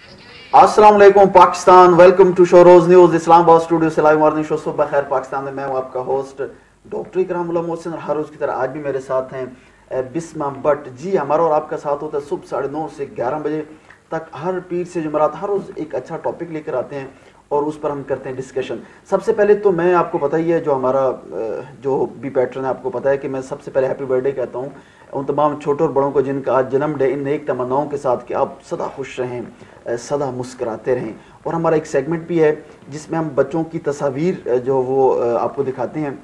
अस्सलाम वालेकुम Pakistan, welcome to show Roze news Islamabad studio से live morning show. Subah Khair Pakistan में मैं हूं आपका होस्ट डॉक्टर इकराम उल्लाह मोहसिन, और हर रोज की तरह आज भी मेरे साथ हैं बिस्मा भट्ट जी। हमारा और आपका साथ होता है सुबह 9:30 से 11 बजे तक, हर पीर से जुमरात हर रोज एक अच्छा टॉपिक लेकर आते हैं और उस पर हम करते हैं डिस्कशन। सबसे पहले तो मैं आपको पता ही है, जो हमारा जो भी पैटर्न है आपको पता है कि मैं सबसे पहले हैप्पी बर्थडे कहता हूँ उन तमाम छोटे और बड़ों को जिनका आज जन्म डे, इन नेक तमन्नाओं के साथ कि आप सदा खुश रहें, सदा मुस्कुराते रहें। और हमारा एक सेगमेंट भी है जिसमें हम बच्चों की तस्वीर जो वो आपको दिखाते हैं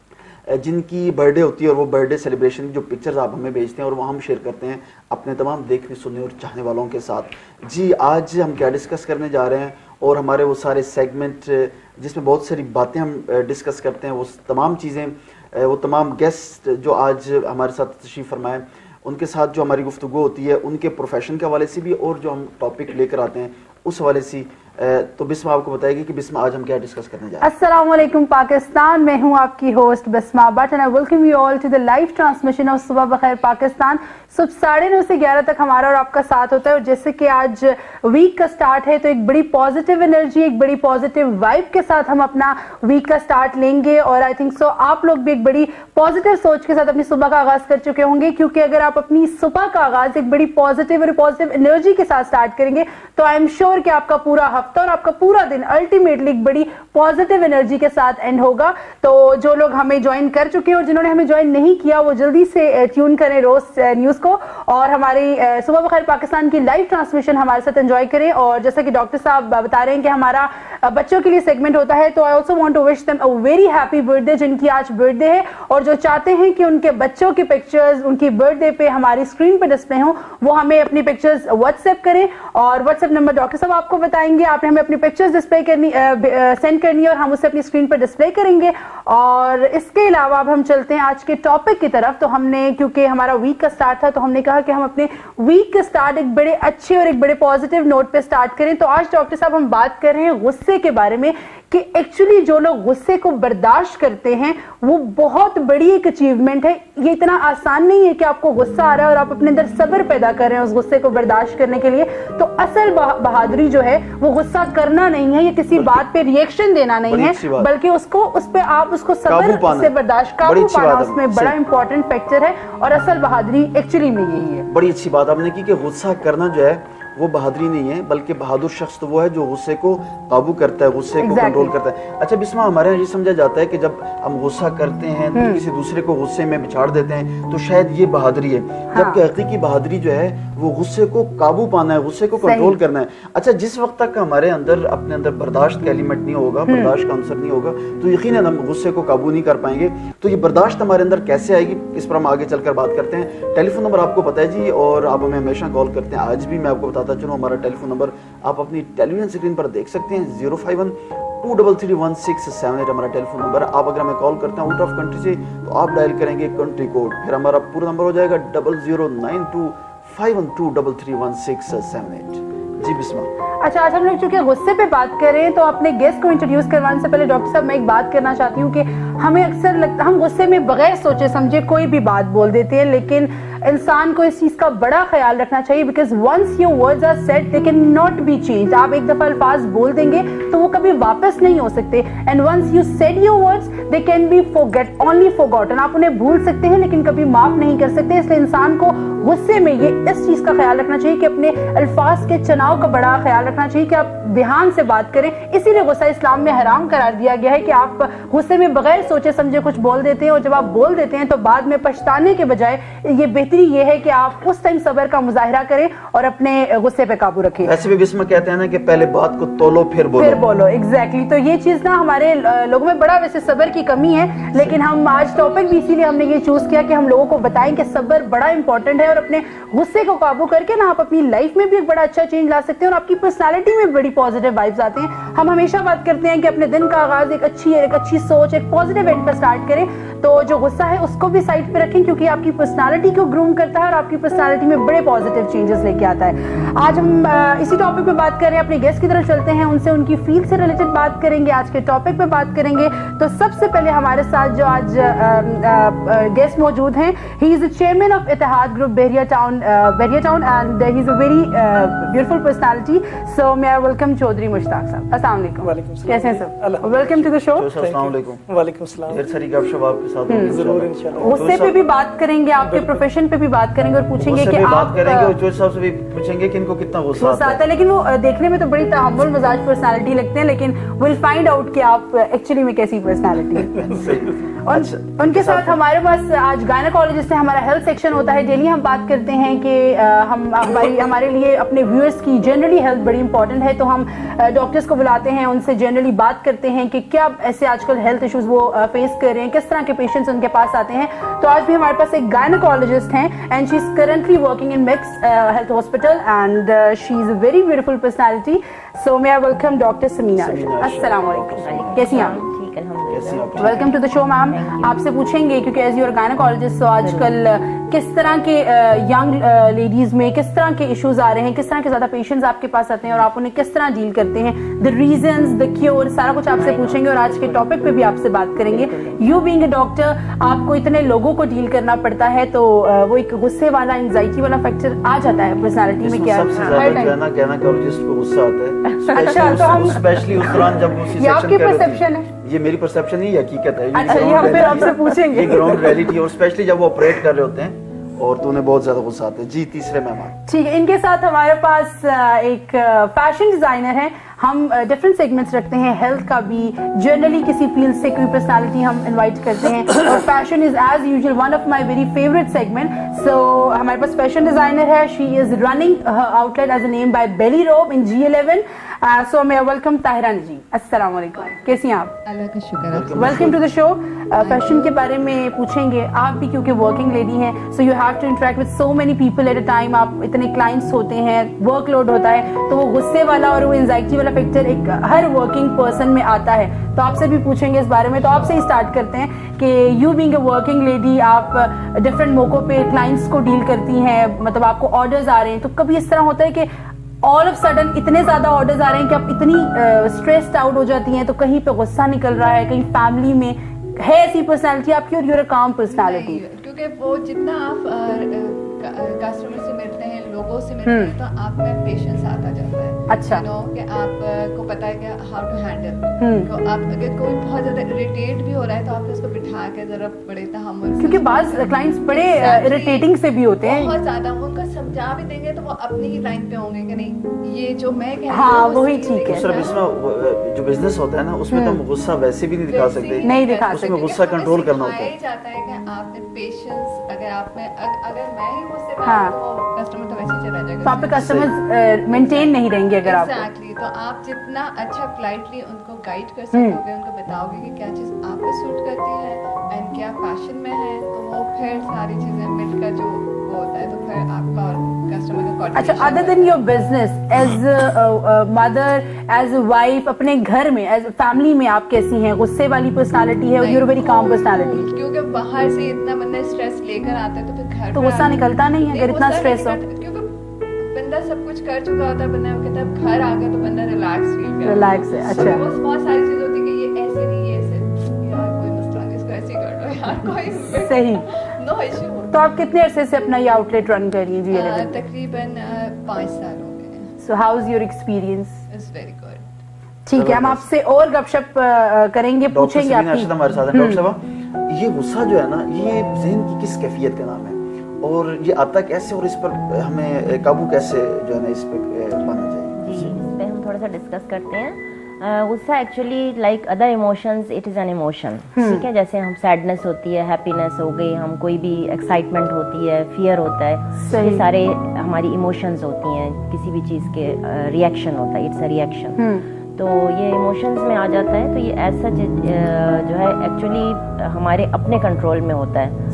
जिनकी बर्थडे होती है, और वो बर्थडे सेलिब्रेशन की जो पिक्चर्स आप हमें भेजते हैं और वो हम शेयर करते हैं अपने तमाम देखने सुनने और चाहने वालों के साथ। जी आज हम क्या डिस्कस करने जा रहे हैं, और हमारे वो सारे सेगमेंट जिसमें बहुत सारी बातें हम डिस्कस करते हैं, वो तमाम चीज़ें, वो तमाम गेस्ट जो आज हमारे साथ तशरीफ़ फरमाएं उनके साथ जो हमारी गुफ्तगू होती है, उनके प्रोफेशन के हवाले से भी और जो हम टॉपिक लेकर आते हैं उस हवाले से। तो बिस्मा आपको बताएगी कि बिस्मा आज हम क्या डिस्कस करने जा रहे हैं। अस्सलाम वालेकुम पाकिस्तान, मैं हूं आपकी host Bisma Bhatt and I welcome you all to the live transmission of Subah Bakhair Pakistan. सुबह 9:30 से 11 तक हमारा और आपका साथ होता है, और जैसे कि आज वीक का स्टार्ट है तो एक बड़ी पॉजिटिव एनर्जी, एक बड़ी पॉजिटिव वाइब के साथ हम अपना वीक का स्टार्ट लेंगे। और आई थिंक सो आप लोग भी एक बड़ी पॉजिटिव सोच के साथ अपनी सुबह का आगाज कर चुके होंगे, क्योंकि अगर आप अपनी सुबह का आगाज एक बड़ी पॉजिटिव और पॉजिटिव एनर्जी के साथ स्टार्ट करेंगे तो आई एम श्योर कि आपका पूरा हफ्ता और आपका पूरा दिन अल्टीमेटली एक बड़ी पॉजिटिव एनर्जी के साथ एंड होगा। तो जो लोग हमें ज्वाइन कर चुके हैं और जिन्होंने हमें ज्वाइन नहीं किया वो जल्दी से ट्यून करें रोज न्यूज को, और हमारी सुबह बखैर पाकिस्तान की लाइव ट्रांसमिशन हमारे साथ एंजॉय करें। और जैसा कि डॉक्टर साहब बता रहे हैं कि हमारा बच्चों के लिए सेगमेंट होता है, तो I also want to wish them a very happy birthday जिनकी आज बर्थडे है, और जो चाहते हैं कि उनके बच्चों की पिक्चर्स उनकी बर्थडे पे हमारी स्क्रीन पे डिस्प्ले हो, वो हमें अपनी पिक्चर्स व्हाट्सएप करें। और व्हाट्सएप नंबर डॉक्टर साहब आपको बताएंगे, आपने हमें अपनी पिक्चर्स डिस्प्ले करनी सेंड करनी है और हम उसे अपनी स्क्रीन पर डिस्प्ले करेंगे। और इसके अलावा अब हम चलते हैं आज के टॉपिक की तरफ। तो हमने, क्योंकि हमारा वीक का स्टार्ट था, तो हमने कहा कि हम अपने वीक का स्टार्ट एक बड़े अच्छे और एक बड़े पॉजिटिव नोट पे स्टार्ट करें। तो आज डॉक्टर साहब हम बात कर रहे हैं गुस्से के बारे में, कि एक्चुअली जो लोग गुस्से को बर्दाश्त करते हैं वो बहुत बड़ी एक अचीवमेंट है। ये इतना आसान नहीं है कि आपको गुस्सा आ रहा है और आप अपने अंदर सब्र पैदा कर रहे हैं उस गुस्से को बर्दाश्त करने के लिए। तो असल बहादुरी जो है वो गुस्सा करना नहीं है, ये किसी बात पे रिएक्शन देना नहीं है, बल्कि उसको उस पे आप उसको सब्र से बर्दाश्त काबू पाना उसमें बड़ा इंपॉर्टेंट फैक्टर है। और असल बहादुरी एक्चुअली में यही है। बड़ी अच्छी बात आपने की कि गुस्सा करना जो है वो बहादुरी नहीं है, बल्कि बहादुर शख्स तो वो है जो गुस्से को काबू करता है, गुस्से को कंट्रोल करता है। अच्छा बिस्मा, हमारे यहाँ ये समझा जाता है कि जब हम गुस्सा करते हैं तो किसी दूसरे को गुस्से में बिछाड़ देते हैं तो शायद ये बहादुरी है, जबकि हकीकी बहादुरी जो है वो गुस्से को काबू पाना है, गुस्से को कंट्रोल करना है। अच्छा, जिस वक्त तक हमारे अंदर अपने अंदर बर्दाश्त का एलिमेंट नहीं होगा, बर्दाश्त का अंसर नहीं होगा, तो यकीनन हम गुस्से को काबू नहीं कर पाएंगे। तो ये बर्दाश्त हमारे अंदर कैसे आएगी, इस पर हम आगे चलकर बात करते हैं। टेलीफोन नंबर आपको पता है जी, और आप हमें हमेशा कॉल करते हैं। आज भी मैं आपको बताता चलूं, हमारा टेलीफोन नंबर आप अपनी टेलीविजन स्क्रीन पर देख सकते हैं, 051-233-1678 हमारा टेलीफोन नंबर। आप अगर हमें कॉल करते हैं आउट ऑफ कंट्री से तो आप डायल करेंगे कंट्री कोड, फिर हमारा पूरा नंबर हो जाएगा 009251233168। जी बिस्मा। अच्छा, आज हम लोग चूंकि गुस्से पे बात कर रहे हैं तो अपने गेस्ट को इंट्रोड्यूस करवाने से पहले डॉक्टर साहब मैं एक बात करना चाहती हूँ कि हमें अक्सर लगता हम गुस्से में बगैर सोचे समझे कोई भी बात बोल देते हैं, लेकिन इंसान को इस चीज का बड़ा ख्याल रखना चाहिए, because once your words are said they can not be changed. आप एक दफा अल्फाज बोल देंगे तो वो कभी वापस नहीं हो सकते, and once you said your words they can be only forgotten. आप उन्हें भूल सकते हैं लेकिन कभी माफ नहीं कर सकते। इसलिए इंसान को गुस्से में ये इस चीज का ख्याल रखना चाहिए कि अपने अल्फाज के चुनाव का बड़ा ख्याल रखना चाहिए कि आप ध्यान से बात करें। इसीलिए गुस्सा इस्लाम में हराम करार दिया गया है कि आप गुस्से में बगैर सोचे समझे कुछ बोल देते हैं, और जब आप बोल देते हैं तो बाद में पछताने के बजाय ये बेहतरी ये है कि आप उस टाइम सब्र का मुजाहिरा करें और अपने गुस्से पे काबू रखें। ऐसे भी बिस्मा कहते हैं ना कि पहले बात को तोलो फिर बोलो। एग्जैक्टली। तो ये चीज ना हमारे लोगों में बड़ा वैसे सब्र की कमी है, लेकिन हम आज टॉपिक भी इसीलिए हमने ये चूज किया कि हम लोगों को बताएं कि सब्र बड़ा इंपॉर्टेंट है, और अपने गुस्से को काबू करके ना आप अपनी लाइफ में भी एक बड़ा अच्छा चेंज ला सकते हैं और आपकी पर्सनालिटी में बड़ी पॉजिटिव वाइब्स आते हैं। हम हमेशा बात करते हैं कि अपने दिन का आगाज एक अच्छी सोच, एक पॉजिटिव एंड पर स्टार्ट करें। तो जो गुस्सा है उसको भी साइड पे रखें, क्योंकि आपकी पर्सनालिटी को ग्रूम करता है और आपकी पर्सनालिटी में बड़े पॉजिटिव चेंजेस लेके आता है। आज हम इसी टॉपिक पे बात कर रहे हैं, अपने गेस्ट की तरफ चलते हैं, उनसे उनकी फील्ड से रिलेटेड बात करेंगे, आज के टॉपिक पे बात करेंगे। तो सबसे पहले हमारे साथ जो आज गेस्ट मौजूद हैं, he is the chairman of Ittehad group Bahria town and he is a very beautiful personality. So may I welcome Chaudhry Mushtaq sahab. अस्सलाम वालेकुम। कैसे हैं sir? Welcome to the show. अस्सलाम वालेकुम। वालेकुम सलाम। ढेर सारी गपशप आपके साथ होगी जरूर इंशाल्लाह। गुस्से पे भी बात करेंगे, आपके प्रोफेशन पे भी बात करेंगे और पूछेंगे कि बात आप करेंगे और चौधरी साहब से भी पूछेंगे कि इनको कितना गुस्सा आता आता है। लेकिन वो देखने में तो बड़ी तहम्मुल मजाज पर्सनालिटी लगते हैं, लेकिन विल फाइंड आउट कि आप एक्चुअली में कैसी पर्सनालिटी है। और उनके साथ हमारे पास आज गायनेकोलॉजिस्ट है, हमारा हेल्थ सेक्शन होता है। डेली हम बात करते हैं कि हमारे लिए अपने व्यूअर्स की जनरली हेल्थ बड़ी इंपॉर्टेंट है, तो हम डॉक्टर्स को बुलाते हैं, उनसे जनरली बात करते हैं कि क्या ऐसे आजकल हेल्थ इश्यूज वो फेस कर रहे हैं, किस तरह के पेशेंट्स उनके पास आते हैं। तो आज भी हमारे पास एक गायनेकोलॉजिस्ट हैं and she is currently working in mix health hospital and she is a very beautiful personality. So may I welcome doctor Samina. अस्सलाम वालेकुम। कैसी हैं आप? Welcome to the show ma'am. आपसे पूछेंगे क्योंकि एज यूर गायनेकोलॉजिस्ट, तो आजकल किस तरह के यंग लेडीज में किस तरह के इश्यूज आ रहे हैं, किस तरह के ज्यादा पेशेंट्स आपके पास आते हैं और आप उन्हें किस तरह डील करते हैं, द रीजंस, द क्योर, सारा कुछ आपसे पूछेंगे और आज के टॉपिक पे भी आपसे बात करेंगे। यू बीइंग अ डॉक्टर, आपको इतने लोगों को डील करना पड़ता है, तो वो एक गुस्से वाला, एंजाइटी वाला फैक्टर आ जाता है पर्सनालिटी में। क्या सबसे ज्यादा गायनेकोलॉजिस्ट को गुस्सा आता है? अच्छा, तो हम स्पेशली उस दौरान जब वो ये आपकी परसेप्शन है? ये मेरी परसेप्शन नहीं, हकीकत है। अच्छा, ये हम फिर आपसे पूछेंगे। ये ग्राउंड रियलिटी, और स्पेशली जब वो ऑपरेट कर रहे होते हैं और तो उन्हें बहुत ज्यादा गुस्सा आता है। जी, तीसरे मेहमान। ठीक है, इनके साथ हमारे पास एक फैशन डिजाइनर है। हम डिफरेंट सेगमेंट्स रखते हैं, हेल्थ का भी, जनरली किसी फील्ड से कोई पर्सनालिटी हम इनवाइट करते हैं और fashion is as usual one of my very favourite segment. So हमारे पास फैशन डिजाइनर है, she is running outlet as a name by Bailey Robe in G11। सो मैं वेलकम ताहिरा जी। अस्सलाम वालेकुम। कैसी हैं आप? अल्लाह का शुक्र है। Welcome to the show. Fashion के बारे में पूछेंगे, आप भी क्योंकि वर्किंग लेडी हैं, so you have to interact with so many people at a time. आप इतने क्लाइंट्स होते हैं, वर्कलोड होता है, तो वो गुस्से वाला और वो एंजाइटी वाला फैक्टर एक हर वर्किंग पर्सन में आता है। तो आपसे भी पूछेंगे इस बारे में। तो आपसे ही स्टार्ट करते हैं कि you being a working lady, आप डिफरेंट मौकों पे क्लाइंट्स को डील करती हैं, मतलब आपको ऑर्डर्स आ रहे हैं, तो कभी इस तरह होता है कि ऑल ऑफ सडन इतने ज्यादा ऑर्डर्स आ रहे हैं कि आप इतनी स्ट्रेस्ड आउट हो जाती हैं, तो कहीं पे गुस्सा निकल रहा है, कहीं फैमिली में है ऐसी पर्सनालिटी आपकी और यूर अ काम पर्सनालिटी? क्योंकि वो जितना आप कस्टमर से मिलते हैं, लोगों से मिलते हैं, तो आप में पेशेंस आता जाता है। अच्छा, कि आपको पता है कि हाउ टू हैंडल। तो आप अगर कोई बहुत ज्यादा इरिटेट भी हो रहा है तो आप उसको बिठा के जरा बड़े तहम्मुल, क्योंकि बाज क्लाइंट्स बड़े इरिटेटिंग से भी होते हैं, बहुत ज्यादा उनको समझा भी देंगे तो वो अपनी ही लाइन पे होंगे कि नहीं ये जो मैं कह रही हूं हाँ वही ठीक है। सिर्फ इसमें जो बिजनेस होता है ना, उसमें तो गुस्सा वैसे भी नहीं दिखा सकते, नहीं दिखा सकते, उसमें गुस्सा कंट्रोल करना होता है। जाता है कि आपने पेशेंस, अगर आप में अगर मैं ही मुझसे हाँ, तो कस्टमर तो वैसे चला जाएगा, तो आपके कस्टमर्स मेंटेन नहीं रहेंगे अगर आप। एग्जैक्टली, तो आप जितना अच्छा पोलाइटली उनको गाइड कर सकोगे, उनको बताओगे कि क्या चीज आप पे सूट करती है एंड क्या फैशन में है, तो वो फिर सारी चीजें मिलकर जो वो होता है, तो फिर आपका और कस्टमर का कोऑर्डिनेशन। अच्छा, other than your business, as mother, as wife, अपने घर में एज फैमिली में आप कैसी हैं? गुस्से वाली पर्सनालिटी है और यूर वेरी काम पर्सनालिटी? क्योंकि बाहर से इतना बंदा स्ट्रेस लेकर आता है तो फिर घर तो गुस्सा निकलता नहीं है अगर इतना स्ट्रेस हो? क्योंकि बंदा सब कुछ कर चुका होता है, बंदा कहता है घर आ गया तो बंदा रिलैक्स फील करता है। रिलैक्स है। अच्छा, बहुत सारी चीज होती है कि ये ऐसे नहीं, ये ऐसे, यार कोई मसला नहीं, इसको ऐसे कर लो यार, कोई सही, नो इशू। तो आप कितने अरसे से अपना ये आउटलेट रन कर रही हैं G11? तकरीबन 5 साल हो गए। So how is your experience? It's very good. ठीक है, हम आपसे और गपशप करेंगे, पूछेंगे आपकी। हमारे साथ डॉक्टर साहब, ये गुस्सा जो है ना, ये ज़हन की किस कैफियत का नाम है और ये आता कैसे और इस पर हमें काबू कैसे जो है ना इस पे पाना चाहिए? जी, इस पे हम थोड़ा सा डिस्कस करते हैं। गुस्सा actually like other emotions, it is an emotion. ठीक है, जैसे हम सैडनेस होती है, हैप्पीनेस हो गई, हम कोई भी एक्साइटमेंट होती है, फियर होता है, ये सारे हमारी इमोशंस होती हैं, किसी भी चीज़ के रिएक्शन होता है, इट्स अ रिएक्शन। तो ये इमोशंस में आ जाता है, तो ये ऐसा जो है एक्चुअली हमारे अपने कंट्रोल में होता है।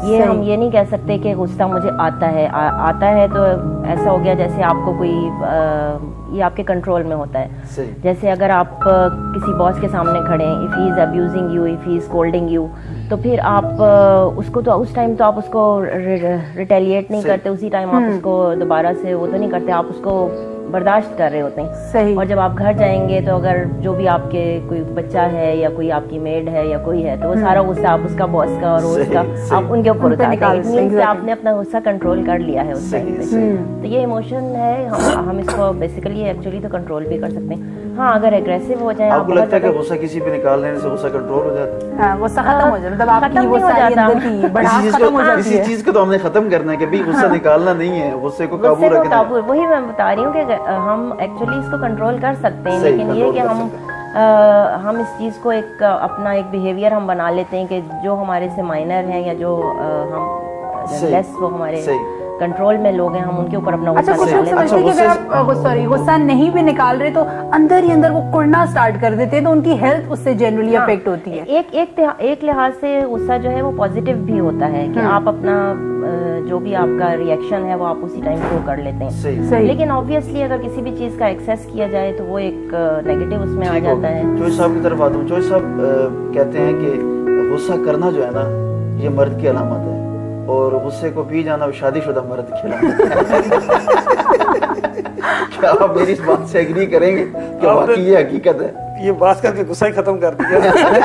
ये हम ये नहीं कह सकते कि गुस्सा मुझे आता है आता है तो ऐसा हो गया जैसे आपको कोई ये आपके कंट्रोल में होता है। जैसे अगर आप किसी बॉस के सामने खड़े हैं, if he is abusing you, if he is scolding you, तो फिर आप उसको तो उस टाइम तो आप उसको रिटेलिएट नहीं करते, उसी टाइम आप उसको दोबारा से वो तो नहीं करते, आप उसको बर्दाश्त कर रहे होते हैं। सही। और जब आप घर जाएंगे तो अगर जो भी आपके कोई बच्चा है या कोई आपकी मेड है या कोई है, तो वो सारा गुस्सा आप उसका बॉस का और उसका आप उनके ऊपर उतारते हैं। आपने अपना गुस्सा कंट्रोल कर लिया है उस टाइम पे। तो ये इमोशन है, हम इसको बेसिकली एक्चुअली तो कंट्रोल भी कर सकते हैं। हाँ, अगर एग्रेसिव हो जाए, आपको लगता है कि गुस्सा किसी पे निकाल लेने से गुस्सा कंट्रोल हो जाता है? हाँ, गुस्सा खत्म हो जाता है, मतलब आपकी वो सारी अंदर भड़ास खत्म हो जाती है। इसी चीज को तो हमने खत्म करना है कि भाई गुस्सा निकालना नहीं है, गुस्से को काबू रखना है। वही मैं बता रही हूँ कि हम एक्चुअली इसको कंट्रोल कर सकते हैं, लेकिन ये कि हम इस चीज को एक अपना एक बिहेवियर हम बना लेते हैं कि जो हमारे से माइनर हैं या जो हम लेस वो हमारे कंट्रोल में लोग हैं, हम उनके ऊपर अपना अच्छा, कुछ लोग समझते हैं कि अगर आप गुस्सा नहीं भी निकाल रहे तो अंदर ही अंदर वो कुड़ना स्टार्ट कर देते हैं, तो उनकी हेल्थ उससे जनरली अफेक्ट होती है। एक लिहाज से गुस्सा जो है वो पॉजिटिव भी होता है कि आप अपना जो भी आपका रिएक्शन है वो आप उसी टाइम शो कर लेते हैं। लेकिन ऑब्वियसली अगर किसी भी चीज का एक्सेस किया जाए तो वो एक नेगेटिव उसमें आ जाता है। चौधरी साहब की तरफ आता हूँ। चौधरी साहब कहते हैं कि गुस्सा करना जो है ना, ये मर्द की अलामत है, और गुस्से को पी जाना शादीशुदा मर्द की अलामत है। क्या आप मेरी इस बात से एग्री करेंगे कि वाकई ये हकीकत है? ये बात करके गुस्सा ही खत्म कर दिया।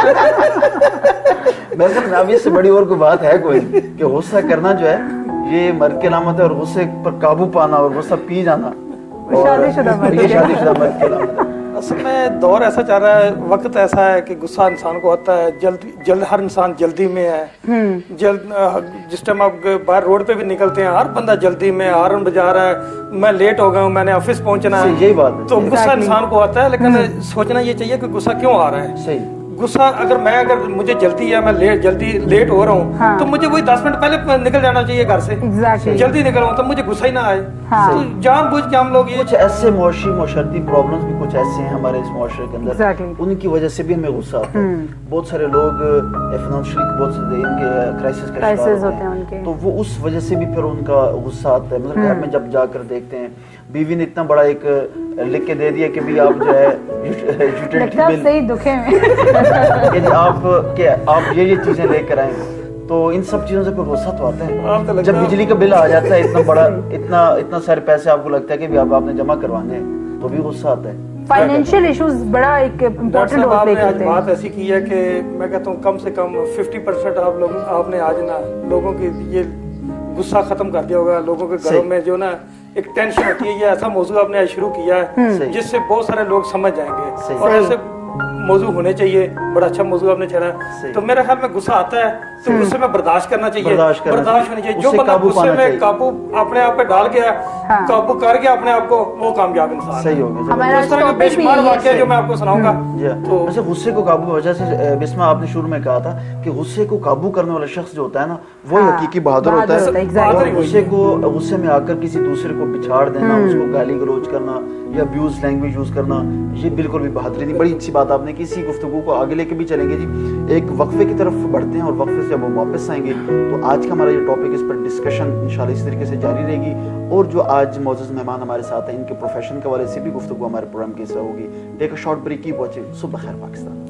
मैं अब इससे बड़ी और कोई बात है कोई कि गुस्सा करना जो है ये मर्द की अलामत है, और गुस्से पर काबू पाना और गुस्सा पी जाना शादीशुदा मर्द की अलामत है। असल में दौर ऐसा चल रहा है, वक्त ऐसा है कि गुस्सा इंसान को आता है जल्द हर इंसान जल्दी में है। जिस टाइम आप बाहर रोड पे भी निकलते हैं, हर बंदा जल्दी में हॉर्न बजा रहा है, मैं लेट हो गया हूँ, मैंने ऑफिस पहुंचना है, यही बात है। तो गुस्सा इंसान को आता है, लेकिन सोचना ये चाहिए कि गुस्सा क्यों आ रहा है। सही। गुस्सा अगर मुझे जल्दी है, मैं जल्दी लेट हो रहा हूँ, हाँ। तो मुझे वही 10 मिनट पहले निकल जाना चाहिए घर से। जल्दी निकल रहा हूँ तो मुझे गुस्सा ही ना आए। हाँ। तो जानबूझ के हम लोग ये कुछ ऐसे माशरती प्रॉब्लम्स भी कुछ ऐसे हैं हमारे इस माशरे के अंदर, उनकी वजह से भी हमें गुस्सा आता है। बहुत सारे लोग फाइनेंशियली बहुत इनके क्राइसिस का शिकार होते हैं, तो वो उस वजह से भी फिर उनका गुस्सा आता है। मतलब घर में जब जाकर देखते हैं बीवी ने इतना बड़ा एक लिख के दे दिया कि भी आप जो है यूटिलिटी बिल सही दुखे में आप ये चीजें लेकर आए, तो इन सब चीजों से फिर गुस्सा तो आता है। जब बिजली का बिल आ जाता है इतना बड़ा, इतना सारे पैसे आपको लगता है कि भी आपने जमा करवाने हैं, तो भी गुस्सा आता है। फाइनेंशियल इश्यूज बड़ा एक इम्पोर्टेंट रोल प्ले करते हैं। बात ऐसी की है कि मैं कहता हूँ कम से कम 50% आपने आज ना लोगों की ये गुस्सा खत्म कर दिया होगा। लोगों के घरों में जो ना एक टेंशन होती है, ये ऐसा मौजू आपने शुरू किया है जिससे बहुत सारे लोग समझ जाएंगे, और ऐसे मौजू होने चाहिए। बड़ा अच्छा मौजू आपने छेड़ा। तो मेरे ख्याल में गुस्सा आता है तो गुस्से में बर्दाश्त करना चाहिए, बर्दाश्त होनी चाहिए। जो बंदा गुस्से में काबू अपने आप पे डाल गया, काबू कर गया अपने आप को, वो कामयाब इंसान सही हो गया। इस तरह के बेशुमार वाकया जो मैं आपको सुनाऊंगा। तो वैसे गुस्से को काबू वजह से बिस्मा आपने शुरू में कहा था कि गुस्से को काबू करने वाला शख्स जो होता है ना, वो हकीकी बहादुर होता है। और गुस्से में आकर किसी दूसरे को बिछाड़ देना, उसको गाली गलौज करना या अब्यूज लैंग्वेज यूज करना, ये बिल्कुल भी बहादुरी नहीं। बड़ी अच्छी बात आपने की। इसी गुफ्तगू को आगे लेके भी चलेंगे जी। एक वक्फे की तरफ बढ़ते हैं और वक्फे से जब वो वापस आएंगे तो आज का हमारा ये टॉपिक, इस पर डिस्कशन इंशाल्लाह इस तरीके से जारी रहेगी। और जो आज मौजूद मेहमान हमारे साथ हैं, इनके प्रोफेशन के हवाले से भी गुफ्तगू हमारे प्रोग्राम के हिस्सा होगी। Take a short break, keep watching Subah Khair Pakistan.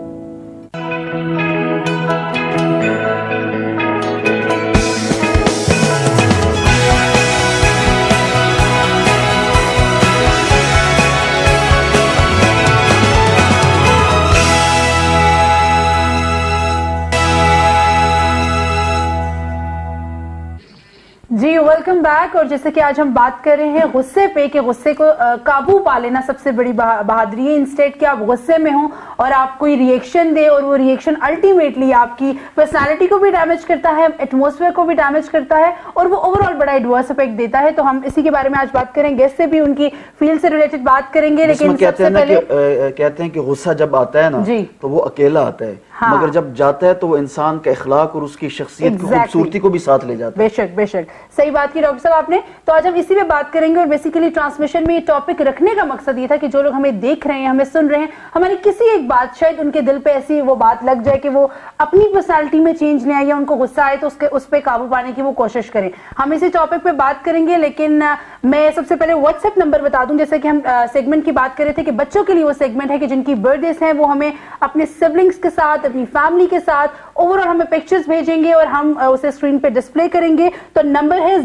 जी वेलकम बैक। और जैसे कि आज हम बात कर रहे हैं गुस्से पे कि गुस्से को काबू पा लेना सबसे बड़ी बहादुरी है। इंस्टेड कि आप गुस्से में हो और आप कोई रिएक्शन दे और वो रिएक्शन अल्टीमेटली आपकी पर्सनालिटी को भी डैमेज करता है, एटमॉस्फेयर को भी डैमेज करता है और वो ओवरऑल बड़ा एडवर्स इफेक्ट देता है। तो हम इसी के बारे में आज बात करेंगे, गेस्ट से भी उनकी फील्ड से रिलेटेड बात करेंगे। लेकिन सबसे पहले कहते हैं कि गुस्सा जब आता है ना तो वो अकेला आता है। مگر جب جاتا ہے تو وہ انسان کا اخلاق اور اس کی شخصیت کی خوبصورتی کو بھی ساتھ لے جاتا ہے. بے شک صحیح بات کی ڈاکٹر صاحب آپ نے. تو آج ہم اسی پہ بات کریں گے, اور بیسیکلی ٹرانسمیشن میں یہ ٹاپک رکھنے کا مقصد یہ تھا کہ جو لوگ ہمیں دیکھ رہے ہیں, ہمیں سن رہے ہیں, ہماری کسی ایک بات شاید ان کے دل پہ ایسی وہ بات لگ جائے کہ وہ اپنی پرسنالٹی میں چینج لے آئے یا ان کو غصہ آئے تو اس پہ قابو پانے کی وہ کوشش کریں. ہم اسی ٹاپک پہ بات کریں گے, لیکن میں سب سے پہلے واٹس ایپ نمبر بتا دوں. جیسے کہ ہم سیگمنٹ کی بات کر رہے تھے کہ بچوں کے لیے وہ سیگمنٹ ہے کہ جن کی برتھ ڈیز ہیں وہ ہمیں اپنے سبلنگس کے ساتھ, اپنی فیملی کے ساتھ اوور آل ہمیں پکچرز بھیجیں گے اور ہم اسے اسکرین پہ ڈسپلے کریں گے. تو نمبر ہے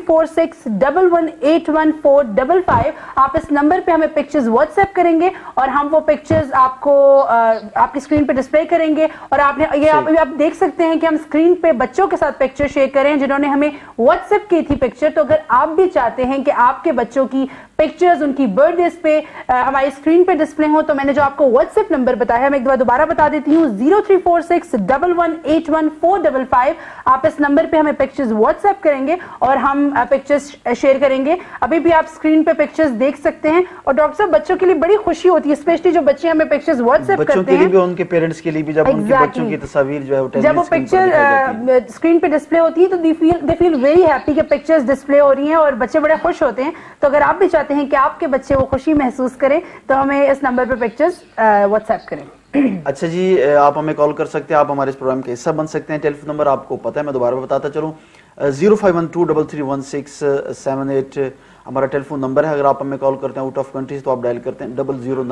0346118455. آپ اس نمبر پہ ہمیں پکچرز واٹس ایپ کریں گے اور ہم وہ پکچرز آپ کو آپ کی اسکرین پہ ڈسپلے کریں گے. اور آپ دیکھ سکتے ہیں کہ ہم اسکرین پہ بچوں کے ساتھ پکچر شیئر کریں جنہوں نے ہمیں واٹس ایپ کی تھی پکچر. تو اگر آپ بھی چاہتے ہیں کہ آپ کے بچوں کی پکچرز ان کی برتھ ڈیز پہ ہماری اسکرین پہ ڈسپلے ہوں, تو میں نے جو آپ کو واٹس ایپ نمبر بتایا ہے میں ایک دفعہ دوبارہ بتا دیتی ہوں, 0346118455. آپ اس نمبر پہ ہمیں پکچرز واٹس ایپ کریں گے اور ہم پکچرز شیئر کریں گے. ابھی بھی آپ اسکرین پہ پکچرز دیکھ سکتے ہیں. اور ڈاکٹر صاحب بچوں کے لیے بڑی خوشی ہوتی ہے, اسپیشلی جو بچے ہمیں پکچرز واٹس ایپ کرتے ہیں, بچوں کے لیے بھی, ان کے پیرنٹس کے لیے بھی, جب ان کے بچوں کی تصاویر جو ہے جب وہ پکچر اسکرین پہ ڈسپلے ہوتی ہے تو دے فیل ویری ہیپی کہ پکچرز ڈسپلے ہو رہی ہیں اور بچے بڑے خوش ہوتے ہیں. تو اگر آپ بھی چاہتے ہیں کہ آپ کے بچے وہ خوشی محسوس کریں تو ہمیں اس نمبر پہ پکچرز واٹس ایپ کریں. اچھا جی, آپ ہمیں کال کر سکتے ہیں, آپ ہمارے اس پروگرام کا حصہ بن سکتے ہیں. ٹیلی فون نمبر آپ کو پتہ ہے, میں دوبارہ بتاتا چلوں, 0512331678 ہمارا ٹیلی فون نمبر ہے. اگر آپ ہمیں کال کرتے ہیں آؤٹ آف کنٹریز تو آپ ڈائل کرتے ہیں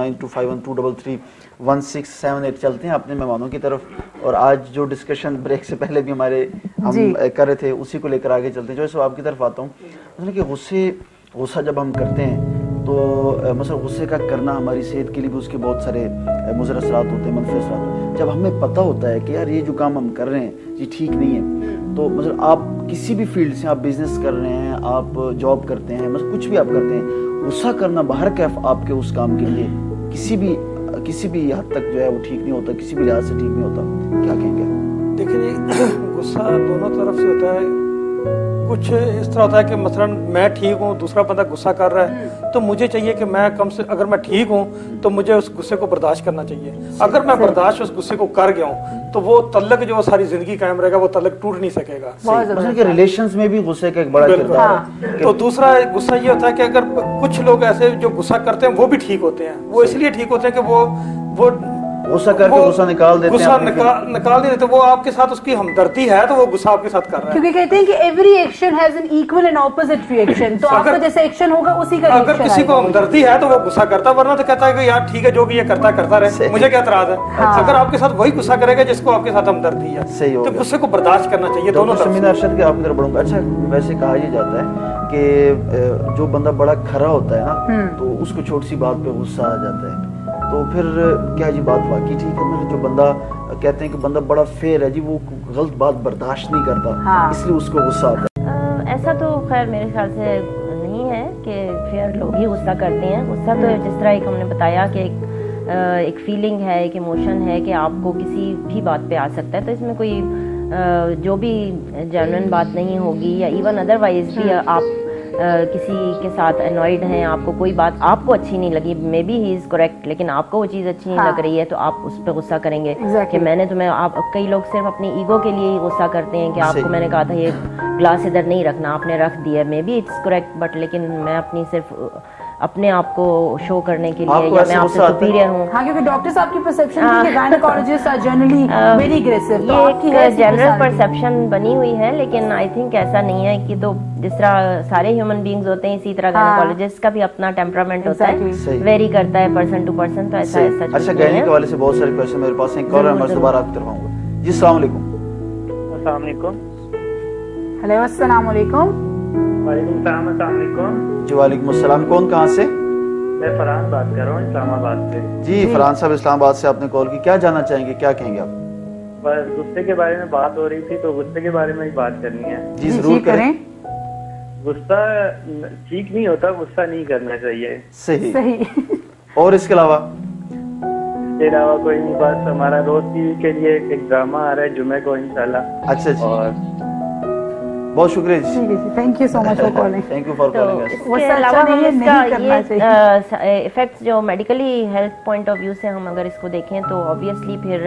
009251233678. چلتے ہیں اپنے مہمانوں کی طرف, اور آج جو ڈسکشن بریک سے پہلے بھی ہم کر رہے تھے اسی کو لے کر آگے چلتے ہیں. جو ہے آپ کی طرف آتا ہوں, کہ غصہ جب ہم کرتے ہیں تو مثلا غصے کا کرنا ہماری صحت کے لیے بھی اس کے بہت سارے مضر اثرات ہوتے ہیں, منفی اثرات ہوتے ہیں. جب ہمیں پتہ ہوتا ہے کہ یار یہ جو کام ہم کر رہے ہیں یہ ٹھیک نہیں ہے, تو مثلا آپ کسی بھی فیلڈ سے, آپ بزنس کر رہے ہیں, آپ جاب کرتے ہیں, مثلا کچھ بھی آپ کرتے ہیں, غصہ کرنا باہر کیف آپ کے اس کام کے لیے کسی بھی حد تک جو ہے وہ ٹھیک نہیں ہوتا, کسی بھی لحاظ سے ٹھیک نہیں ہوتا. کیا کہیں گے؟ دیکھیں جی, غصہ دونوں طرف سے ہوتا ہے. کچھ اس طرح ہوتا ہے کہ مثلا میں ٹھیک ہوں, دوسرا بندہ غصہ کر رہا ہے, تو مجھے چاہیے کہ میں اگر میں ٹھیک ہوں تو مجھے اس غصے کو برداشت کرنا چاہیے. اگر میں برداشت اس غصے کو کر گیا ہوں تو وہ تعلق جو ساری زندگی قائم رہے گا, وہ تعلق ٹوٹ نہیں سکے گا. ریلیشنز میں بھی غصے کا ایک بڑا کردار ہے. تو دوسرا غصہ یہ ہوتا ہے کہ اگر کچھ لوگ ایسے جو غصہ کرتے ہیں وہ بھی ٹھیک ہوتے ہیں, وہ اس لیے ٹھیک ہوتے ہیں کہ وہ غصہ کر کے غصہ نکال دیتے ہیں, نکال دیتے. وہ آپ کے ساتھ اس کی ہمدردی ہے تو وہ غصہ آپ کے ساتھ کر رہا ہے, کیونکہ کہتے ہیں کہ every action has an equal and opposite reaction. تو آپ کا جیسے ایکشن ہوگا اسی کا ریئیکشن. اگر کسی کو ہمدردی ہے تو وہ غصہ کرتا, ورنہ تو کہتا ہے کہ یار ٹھیک ہے جو بھی یہ کرتا رہے, مجھے کیا اعتراض ہے. اگر آپ کے ساتھ وہی غصہ کرے گا جس کو آپ کے ساتھ ہمدردی ہے, تو غصے کو برداشت کرنا چاہیے دونوں طرف. ارشد کے آپ کی طرف بڑھوں گا. اچھا, ویسے کہا یہ جاتا ہے کہ جو بندہ بڑا کھرا ہوتا ہے نا, تو اس کو چھوٹی سی بات پہ غصہ آ جاتا ہے. تو پھر کیا جی بات واقعی ٹھیک ہے؟ جو بندہ کہتے ہیں کہ بندہ بڑا فیر ہے جی, وہ غلط بات برداشت نہیں کرتا, اس لیے اس کو غصہ آتا ہے. ایسا تو خیر میرے خیال سے نہیں ہے کہ فیر لوگ ہی غصہ کرتے ہیں. غصہ تو جس طرح ایک ہم نے بتایا کہ ایک فیلنگ ہے, ایک ایموشن ہے کہ آپ کو کسی بھی بات پہ آ سکتا ہے. تو اس میں کوئی جو بھی جینوئن بات نہیں ہوگی, یا ایون ادروائز بھی آپ کسی کے ساتھ انوائڈ ہیں, آپ کو کوئی بات آپ کو اچھی نہیں لگی, may be he is correct, لیکن آپ کو وہ چیز اچھی نہیں لگ رہی ہے, تو آپ اس پہ غصہ کریں گے کہ میں نے تمہیں. آپ کئی لوگ صرف اپنی ایگو کے لیے ہی غصہ کرتے ہیں کہ آپ کو میں نے کہا تھا یہ گلاس ادھر نہیں رکھنا, آپ نے رکھ دیا. Maybe it's correct, but لیکن میں اپنی صرف اپنے آپ کو شو کرنے کے لیے, یا میں آپ سے سپیریئر ہوں. ہاں, کیونکہ ڈاکٹر صاحب کی پرسیپشن ہے کہ gynaecologist are generally very aggressive. یہ ایک جنرل پرسیپشن بنی ہوئی ہے, لیکن آئی تھنک ایسا نہیں ہے. کہ تو جس طرح سارے ہیومن بینگز ہوتے ہیں, اسی طرح گائنیکالوجسٹ کا بھی اپنا ٹیمپرامنٹ ہوتا ہے, ویری کرتا ہے پرسن ٹو پرسن. تو ایسا اچھا, گائنی کے حوالے سے بہت سارے کویسچن میرے پاس ہیں. کالر نمبر دوبارہ آپ کی طرف آؤں گا. جی السلام علیکم. السلام علیکم. ہیلو السلام علیکم. وعلیکم السلام. السلام علیکم. جی وعلیکم السلام. کون کہاں سے؟ میں فرحان بات کر رہا ہوں اسلام آباد سے. جی فرحان صاحب, اسلام آباد سے آپ نے کال کی, کیا جاننا چاہیں گے, کیا کہیں گے آپ؟ بس غصے کے بارے میں بات ہو رہی تھی, تو غصے کے بارے میں ہی بات کرنی ہے. جی ضرور کریں. غصہ ٹھیک نہیں ہوتا, غصہ نہیں کرنا چاہیے. صحیح. اور اس کے علاوہ کوئی نہیں. بس ہمارا روز ٹی وی کے لیے ایک ڈرامہ آ رہا ہے جمعے کو انشاءاللہ. اچھا جی, اور बहुत शुक्रिया जी। ठीक है जी, thank you so much for calling. Thank you for calling us. इसके अलावा हम इसका ये इफेक्ट्स जो medically health point of view से हम अगर इसको देखें तो ऑब्वियसली फिर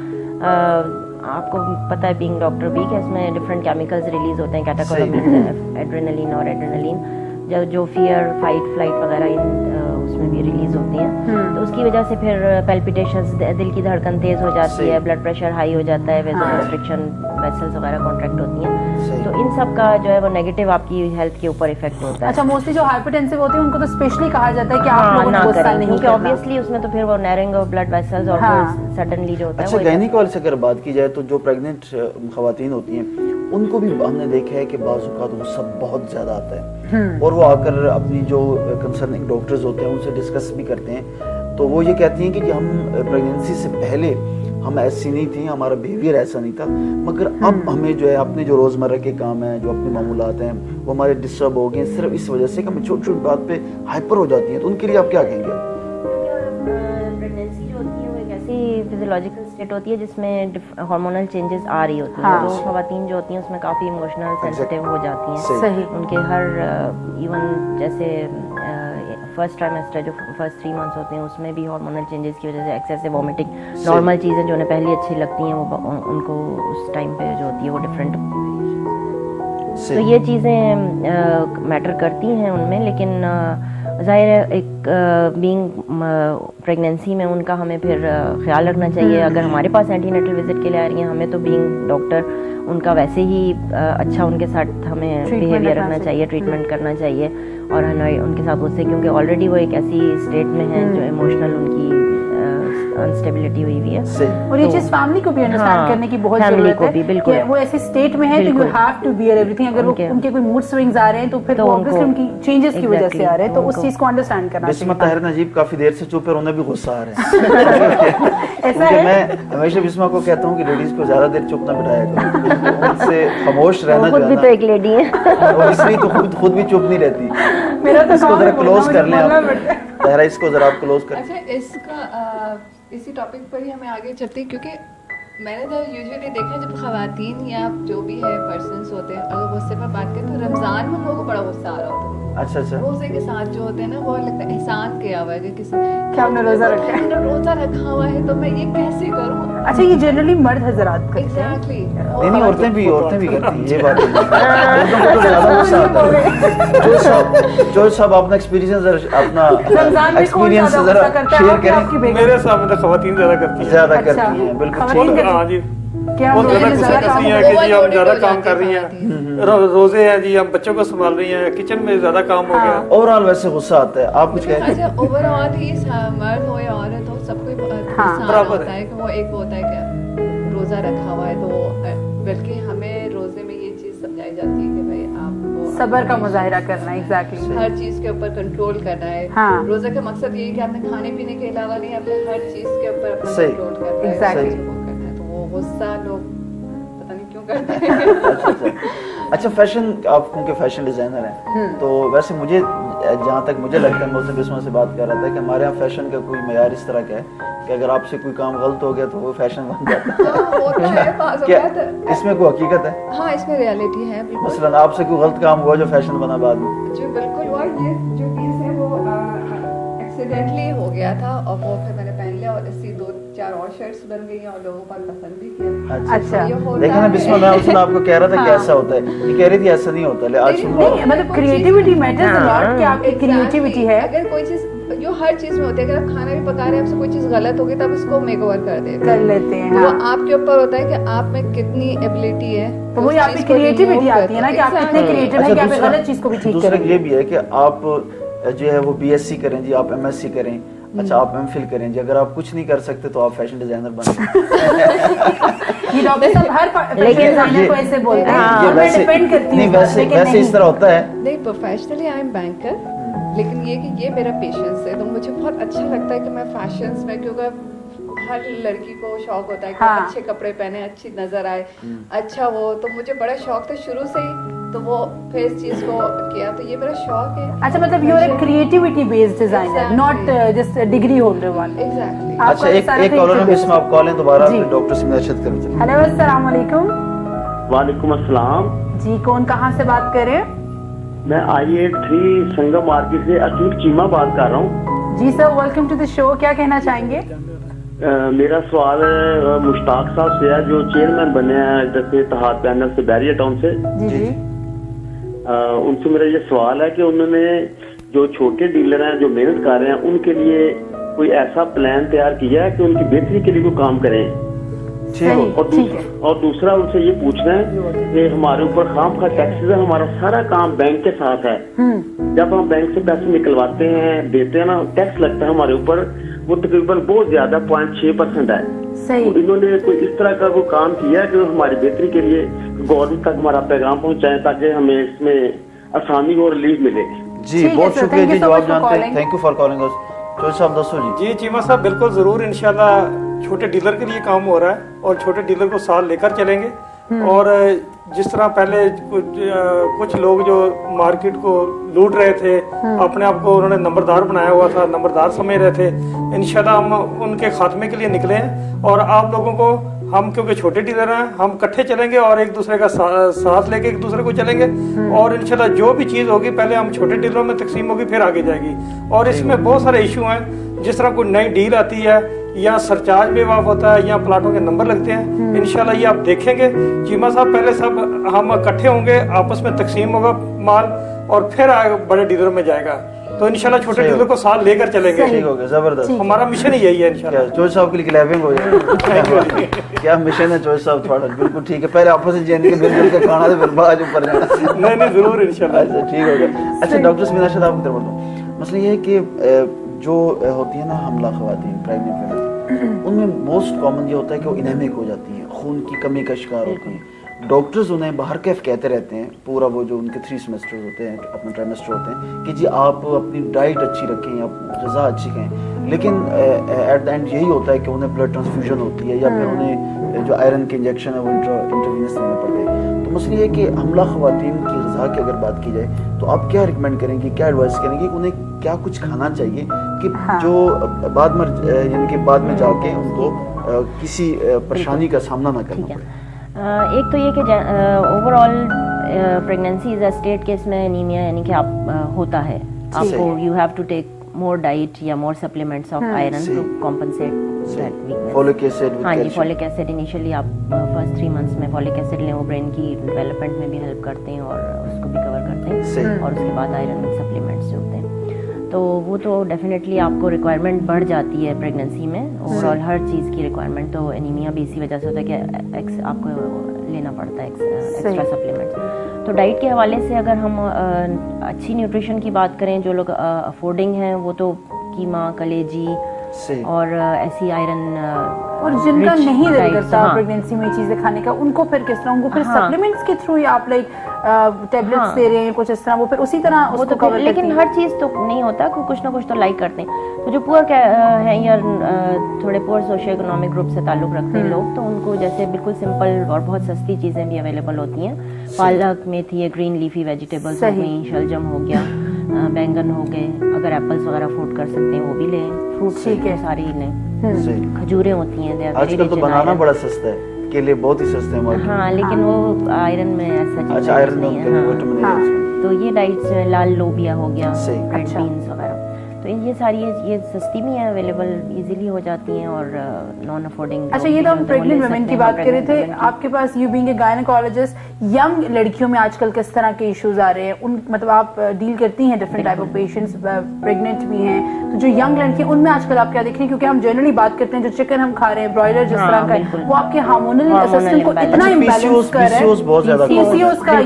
आपको पता है बीइंग डॉक्टर बी के इसमें डिफरेंट केमिकल्स रिलीज होते हैं, कैटेकोलामिन, एड्रेनलिन और एड्रेनलिन जो फियर फाइट फ्लाइट वगैरह उसमें भी रिलीज होती हैं। तो उसकी वजह से फिर पैल्पिटेशंस, दिल की धड़कन तेज हो जाती है, ब्लड प्रेशर हाई हो जाता है, वेसोकंस्ट्रिक्शन, वेसल्स वगैरह कॉन्ट्रैक्ट होती हैं। तो इन सब का जो है वो नेगेटिव आपकी हेल्थ के ऊपर इफेक्ट होता है। अच्छा, मोस्टली जो हाइपरटेंसिव होते हैं उनको तो स्पेशली कहा जाता है कि आप लोगों ना को गुस्सा करें, नहीं क्योंकि करना। ऑब्वियसली उसमें तो फिर वो नैरिंग ऑफ ब्लड वेसल्स और सडनली जो होता है। अच्छा, गायनिकोलॉजिस्ट से अगर बात की जाए तो जो प्रेग्नेंट खवातीन होती हैं उनको भी हमने देखा है कि बाज़ औक़ात गुस्सा बहुत ज्यादा आता है और वो आकर अपनी जो कंसर्निंग डॉक्टर्स होते हैं उनसे डिस्कस भी करते हैं। तो वो ये कहती हैं कि हम प्रेगनेंसी से पहले हम ऐसी नहीं थी, हमारा बिहेवियर ऐसा नहीं था, मगर अब हमें जो है अपने जो रोज़मर्रा के काम हैं, जो अपने मामूलात हैं, वो हमारे डिस्टर्ब हो गए सिर्फ इस वजह से कि हमें छोटी छोटी बात पे हाइपर हो जाती हैं। तो उनके लिए आप क्या कहेंगे? प्रेगनेंसी जो होती है वो एक ऐसी फिजियोलॉजिकल स्टेट होती है जिसमें हार्मोनल चेंजेस आ रही होती हैं। तो खवातीन जो होती हैं उसमें काफ़ी इमोशनल सेंसिटिव हो जाती हैं। सही। उनके हर इवन जैसे फर्स्ट ट्राइमेस्टर जो फर्स्ट 3 मंथ्स होते हैं उसमें भी हार्मोनल चेंजेस की वजह से एक्सेसिव वॉमिटिंग, नॉर्मल चीज़ें जो उन्हें पहले अच्छी लगती हैं वो उनको उस टाइम पे जो होती है वो डिफरेंट। तो ये चीज़ें मैटर करती हैं उनमें, लेकिन ज़ाहिर है एक बीइंग प्रेगनेंसी में उनका हमें फिर ख्याल रखना चाहिए। अगर हमारे पास एंटीनेटल विजिट के लिए आ रही हैं, हमें तो बीइंग डॉक्टर उनका वैसे ही अच्छा उनके साथ हमें बिहेवियर रखना चाहिए, ट्रीटमेंट करना चाहिए और हमें उनके साथ उससे, क्योंकि ऑलरेडी वो एक ऐसी स्टेट में है जो इमोशनल उनकी अनस्टेबिलिटी हुई हुई है। और ये चीज फैमिली को भी अंडरस्टैंड करने की बहुत जरूरत है कि वो ऐसी स्टेट में है तो you have to bear everything. अगर उनके कोई मूड स्विंग्स आ रहे हैं तो फिर वो ऑब्वियसली उनकी चेंजेस की वजह से आ रहे हैं, तो उस चीज को अंडरस्टैंड करना चाहिए। बिस्मा ताहिर नजीब काफी देर से चुप है, उन्हें भी गुस्सा आ रहा है। ऐसा है, मैं हमेशा बिस्मा को कहता हूँ कि लेडीज को ज्यादा देर चुप ना बिठाया करो, उनसे खामोश रहना जो है ना, तो एक लेडी है इसलिए तो खुद भी चुप नहीं रहती। मेरा तो इसको जरा क्लोज कर लें आप, ताहिरा इसको जरा आप क्लोज कर। अच्छा, इसका इसी टॉपिक पर ही हमें आगे चलते हैं, क्योंकि मैंने तो यूजुअली देखा जब खवातीन या जो भी है पर्सन्स होते हैं अगर गुस्से पर बात करें तो रमजान में हम लोगों को बड़ा गुस्सा आ रहा होता है। अच्छा अच्छा, रोजे के साथ जो होते हैं ना वो लगता है एहसान किया हुआ है कि किसी क्या हमने रोजा रखा है, रोजा रखा हुआ है तो मैं ये कैसे करूँ। अच्छा, ये जनरली मर्द हजरात करते हैं। एग्जैक्टली, नहीं औरतें भी करती हैं, ये बात है। जो सब अपना एक्सपीरियंस अपना एक्सपीरियंस जरा शेयर करें। मेरे सामने तो खवातीन ज्यादा करती हैं। ज्यादा करती हैं, बिल्कुल। हाँ जी, क्या बहुत ज्यादा गुस्सा करती हैं कि जी हम ज्यादा काम कर रही हैं, रोजे हैं जी, हम बच्चों को संभाल रही हैं, किचन में ज्यादा काम हो गया। ओवरऑल वैसे गुस्सा आता है, आप कुछ कहें? अच्छा, ओवरऑल ही मर्द हो या औरत हो सबको गुस्सा होता है कि वो एक होता है कि रोजा रखा हुआ है, तो बल्कि हमें रोजे में ये चीज समझाई जाती है कि भाई आपको सब्र का मुजाहिरा करना है। एग्जैक्टली, हर चीज के ऊपर कंट्रोल करना है। रोजा का मकसद ये है कि आपने खाने पीने के अलावा नहीं, आपने हर चीज के ऊपर अपना कंट्रोल करना है। एग्जैक्टली, गुस्सा लोग पता नहीं क्यों करते हैं। अच्छा, फैशन, आप क्योंकि फैशन डिजाइनर हैं तो वैसे मुझे जहाँ तक मुझे लगता है, मैं उससे बिस्मा से बात कर रहा था कि हमारे यहाँ फैशन का कोई मयार इस तरह का है कि अगर आपसे कोई काम गलत हो गया तो वो फैशन बन जाता है। क्या इसमें कोई हकीकत है? हाँ, इसमें रियलिटी है। मसलन आपसे कोई गलत काम हुआ जो फैशन बना बाद में? जो बिल्कुल हुआ, ये जो पीस है वो एक्सीडेंटली हो गया था और वो फिर मैंने पहन लिया और इससे 2-4 और शर्ट्स बन गई और लोगों को पसंद भी किया। अच्छा, देखा ना बिस्मा, मैं उसने आपको कह रहा था कि ऐसा होता है, ये कह रही थी ऐसा नहीं होता। ले आज नहीं, मतलब क्रिएटिविटी मैटर्स अ लॉट, कि आपकी क्रिएटिविटी है। अगर कोई चीज जो हर चीज में होती है, अगर आप खाना भी पका रहे हैं, आपसे कोई चीज गलत होगी तब इसको मेकओवर कर लेते हैं। वो आपके ऊपर होता है कि आप में कितनी एबिलिटी है, तो वही आपकी क्रिएटिविटी आती है ना कि आप कितने क्रिएटिव हैं कि आप गलत चीज को भी ठीक करें। दूसरा ये भी है कि आप जो है वो बीएससी करें जी, आप एमएससी करें, अच्छा आप एमफिल करें जी, अगर आप कुछ नहीं कर सकते तो आप फैशन डिजाइनर बन ये डॉक्टर साहब हर फैशन डिजाइनर को ऐसे बोलते हैं, वैसे डिपेंड करती है। वैसे इस तरह होता है नहीं। प्रोफेशनली आई एम बैंकर, लेकिन ये कि ये मेरा पेशेंस है, तो मुझे बहुत अच्छा लगता है कि मैं फैशंस में, क्योंकि हर लड़की को शौक होता है कि अच्छे कपड़े पहने, अच्छी नजर आए, अच्छा वो, तो मुझे बड़ा शौक था शुरू से ही, तो वो फिर इस चीज को किया, तो ये मेरा शौक है। अच्छा, मतलब you are a creativity based designer, not just degree holder one. Exactly. अच्छा, एक कॉलर में इसमें आप कॉल हैं दोबारा डॉक्टर से मुलाकात करें। हेलो, अस्सलाम वालेकुम। वालेकुम अस्सलाम। जी कौन, कहाँ से बात कर रहे हैं? मैं I83 संगम मार्केट से अकीब चीमा बात कर रहा हूँ। जी sir, welcome to the show. क्या कहना चाहेंगे? मेरा सवाल मुश्ताक साहब से है जो चेयरमैन बने हैं इधर से इत्तेहाद पैनल से बैरिया टाउन से। जी उनसे मेरा ये सवाल है कि उन्होंने जो छोटे डीलर हैं जो मेहनत कर रहे हैं उनके लिए कोई ऐसा प्लान तैयार किया है कि उनकी बेहतरी के लिए कोई काम करें। और दूसरा उनसे ये पूछना है कि हमारे ऊपर खाम खा टैक्सेस है, हमारा सारा काम बैंक के साथ है। जब हम बैंक से पैसे निकलवाते हैं देते हैं ना, टैक्स लगता है हमारे ऊपर, वो तकरीबन बहुत ज्यादा 0.6% है। तो इन्होंने कोई इस तरह का कोई काम किया है कि हमारी बेहतरी के लिए गवर्नमेंट तक हमारा पैगाम पहुँचाए ताकि हमें इसमें आसानी और रिलीफ मिले। जी बहुत शुक्रिया जी, जवाब जानते हैं। Thank you for calling us. Chaudhry sahab दसो जी। जी चीमा साहब बिल्कुल जरूर, इंशाल्लाह छोटे डीलर के लिए काम हो रहा है और छोटे डीलर को साथ लेकर चलेंगे। और जिस तरह पहले कुछ लोग जो मार्केट को लूट रहे थे, अपने आप को उन्होंने नंबरदार बनाया हुआ था, नंबरदार समझ रहे थे, इंशाल्लाह हम उनके खात्मे के लिए निकले हैं। और आप लोगों को हम क्योंकि छोटे डीलर हैं, हम इकट्ठे चलेंगे और एक दूसरे का साथ लेके एक दूसरे को चलेंगे। और इंशाल्लाह जो भी चीज होगी पहले हम छोटे डीलरों में तकसीम होगी फिर आगे जाएगी। और इसमें बहुत सारे इशू हैं, जिस तरह कोई नई डील आती है या सरचार्ज में वाफ होता है या प्लाटों के नंबर लगते हैं, इंशाल्लाह ये आप देखेंगे। चीमा साहब पहले सब हम इकट्ठे होंगे, आपस में तकसीम होगा माल और फिर बड़े डीलर में जाएगा। तो इंशाल्लाह छोटे डीलर को साथ लेकर चलेंगे। ठीक हो गया, जबरदस्त। हमारा मिशन ही यही है इंशाल्लाह। चौधरी साहब के लिए क्लैपिंग हो जाए। क्या मिशन है चौधरी साहब थोड़ा? बिल्कुल ठीक है, पहले आपस में जाने के बिल्कुल के खाना तो फिर बाद ऊपर जाना। नहीं जरूर इंशाल्लाह। अच्छा ठीक हो गया। अच्छा डॉक्टर समीना शाह आपकी तरफ बढ़ता हूँ। मसला ये है कि जो होती है ना हमला खवातीन प्रेग्नेंट वुमेन, उनमें मोस्ट कॉमन ये होता है कि वो एनीमिक हो जाती हैं, खून की कमी का शिकार होती हैं। डॉक्टर्स उन्हें बाहर कैफ कहते रहते हैं, पूरा वो जो उनके 3 सेमेस्टर्स होते हैं, अपने ट्राइमेस्टर होते हैं, कि जी आप अपनी डाइट अच्छी रखें, आप ग़िज़ा अच्छी खाएं। लेकिन एट द एंड यही होता है कि उन्हें ब्लड ट्रांसफ्यूजन होती है या फिर उन्हें जो आयरन के इंजेक्शन है वो इंट्रावीनस देने पड़ते हैं। तो मसला ये कि हमला ख़वातीन की ग़िज़ा की अगर बात की जाए तो आप क्या रिकमेंड करेंगे, क्या एडवाइस करेंगे कि उन्हें क्या कुछ खाना चाहिए कि जो बाद में यानी कि बाद में जाके उनको किसी परेशानी का सामना ना करना पड़े? एक तो ये कि overall pregnancy is a state के इसमें एनीमिया यानी कि आप होता है, आपको you have to take more diet या more supplements of iron to compensate that weakness. Folic acid, हाँ जी, फॉलिक एसिड इनिशियली आप फर्स्ट 3 मंथ्स में फॉलिक एसिड लें, वो ब्रेन की डेवलपमेंट में भी हेल्प करते हैं और उसको भी कवर करते हैं। और उसके बाद आयरन सप्लीमेंट्स जो होते हैं तो वो तो डेफिनेटली आपको रिक्वायरमेंट बढ़ जाती है प्रेगनेंसी में। ओवरऑल हर चीज़ की रिक्वायरमेंट, तो एनीमिया भी इसी वजह से होता है कि आपको लेना पड़ता है एक्स्ट्रा सप्लीमेंट्स। तो डाइट के हवाले से अगर हम अच्छी न्यूट्रिशन की बात करें, जो लोग अफोर्डिंग हैं वो तो कीमा, कलेजी और ऐसी आयरन, और जिनका नहीं दिल करता प्रेगनेंसी में चीजें खाने का, उनको फिर किस तरह, उनको फिर सप्लीमेंट्स के थ्रू या आप लाइक टैबलेट्स दे रहे हैं कुछ इस तरह, वो फिर उसी तरह उसको तो कवर, लेकिन हर चीज तो नहीं होता, कुछ ना कुछ तो लाइक करते हैं। तो जो पुअर है या थोड़े पुअर सोशियो इकोनॉमिक ग्रुप से ताल्लुक रखते हैं लोग, तो उनको जैसे बिल्कुल सिंपल और बहुत सस्ती चीजें भी अवेलेबल होती हैं। पालक, मेथी, ग्रीन लीफी वेजिटेबल्स हो गई, शलजम हो गया, बैंगन हो गए, अगर एप्पल्स वगैरह अफोर्ड कर सकते हैं वो भी लें, फ्रूट के सारे ही लें, खजूरें होती हैं। आजकल तो बनाना बड़ा सस्ता है, केले बहुत ही सस्ते हैं। हाँ लेकिन वो आयरन में ऐसा अच्छा आयरन नहीं है। तो ये डाइट्स, लाल लोबिया हो गया, रेड बीन्स वगैरह, तो ये सारी ये सस्ती भी हैं, अवेलेबल इजीली हो जाती हैं और नॉन अफोर्डिंग। अच्छा ये तो हम प्रेग्नेंट वुमेन की बात कर रहे थे, आपके पास you being a gynaecologist, young लड़कियों में आजकल किस तरह के इश्यूज आ रहे हैं? उन मतलब आप डील करती हैं different type of patients, pregnant भी हैं, तो जो यंग लड़कियां उनमें आजकल आप क्या देख रहे हैं? क्योंकि हम जनरली बात करते हैं जो चिकन हम खा रहे हैं, ब्रॉयलर जिस तरह का, वो आपके हार्मोनल सिस्टम को इतना इम्बैलेंस कर रहा है। पीसीओएस का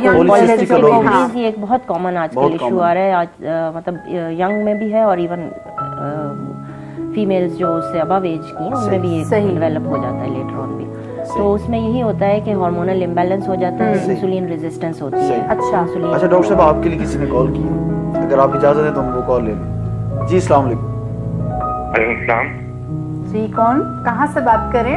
यंग एक बहुत कॉमन आजकल इशू आ रहा है, आज मतलब यंग में भी है और इवन फीमेल्स जो उससे अबव एज की हैं उनमें भी ये डेवलप हो जाता है लेटर ऑन भी। तो उसमें यही होता है कि हार्मोनल इम्बैलेंस हो जाता है, इंसुलिन रेजिस्टेंस होती है। अच्छा डॉक्टर साहब आपके लिए किसी ने कॉल की, अगर आप इजाजत है तो हम वो कॉल ले लें। जी अस्सलाम वालेकुम। जी कौन, कहाँ से बात करें?